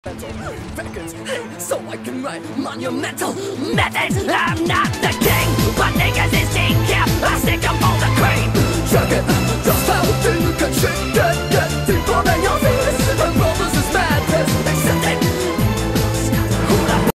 Records, so I can write monumental methods. I'm not the king, but niggas